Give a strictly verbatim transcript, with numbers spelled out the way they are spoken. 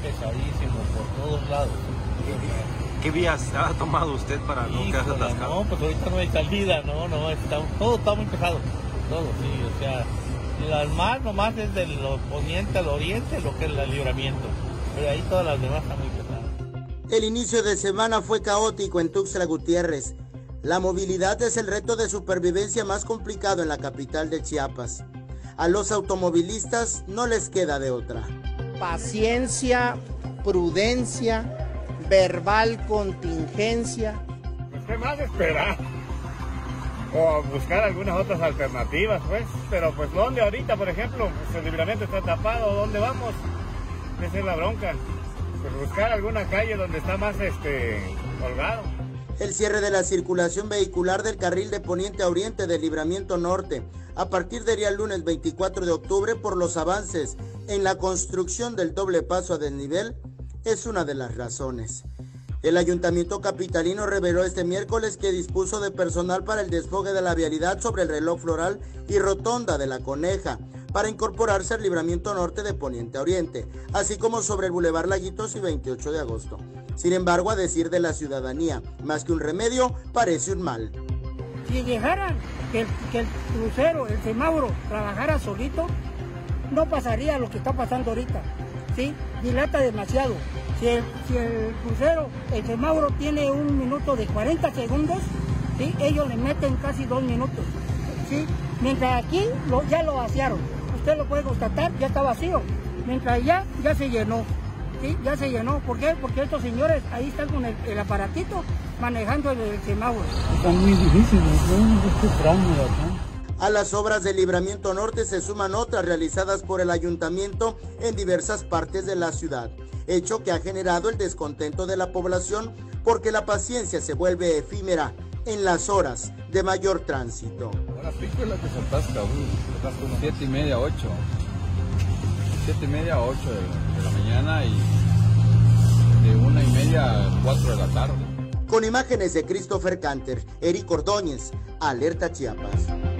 pesadísimo por todos lados. ¿Qué vías ha tomado usted para no Híjole, quedarse atascado? No, pues ahorita no hay salida, no, no, está, todo está muy pesado, todo, sí, o sea, las más nomás es del poniente al oriente, lo que es el libramiento, pero ahí todas las demás están muy pesadas. El inicio de semana fue caótico en Tuxtla Gutiérrez. La movilidad es el reto de supervivencia más complicado en la capital de Chiapas. A los automovilistas no les queda de otra. Paciencia, prudencia, verbal contingencia. Pues qué más esperar, o buscar algunas otras alternativas, pues, pero pues ¿dónde ahorita, por ejemplo? Pues el libramiento está tapado, ¿dónde vamos? Esa es la bronca, pues buscar alguna calle donde está más este holgado. El cierre de la circulación vehicular del carril de poniente a oriente del libramiento norte a partir del día lunes veinticuatro de octubre por los avances en la construcción del doble paso a desnivel es una de las razones. El ayuntamiento capitalino reveló este miércoles que dispuso de personal para el desfogue de la vialidad sobre el reloj floral y rotonda de La Coneja para incorporarse al libramiento norte de poniente a oriente, así como sobre el bulevar Laguitos y veintiocho de agosto. Sin embargo, a decir de la ciudadanía, más que un remedio, parece un mal. Si dejara que el, que el crucero, el semáforo, trabajara solito, no pasaría lo que está pasando ahorita, ¿sí? Dilata demasiado. Si el, si el crucero, el semáforo tiene un minuto de cuarenta segundos, ¿sí? Ellos le meten casi dos minutos, ¿sí? Mientras aquí lo, ya lo vaciaron, usted lo puede constatar, ya está vacío, mientras allá ya se llenó, ¿sí? Ya se llenó. ¿Por qué? Porque estos señores ahí están con el, el aparatito manejando el, el semáforo. Están muy difíciles, ¿no? Este tramo de acá. A las obras del libramiento norte se suman otras realizadas por el ayuntamiento en diversas partes de la ciudad, hecho que ha generado el descontento de la población porque la paciencia se vuelve efímera en las horas de mayor tránsito. La pico es la que se atasca, uy, siete y media, ocho. Siete y media, ocho de, de la mañana y de una y media a cuatro de la tarde. Con imágenes de Christopher Canter, Eric Ordóñez, Alerta Chiapas.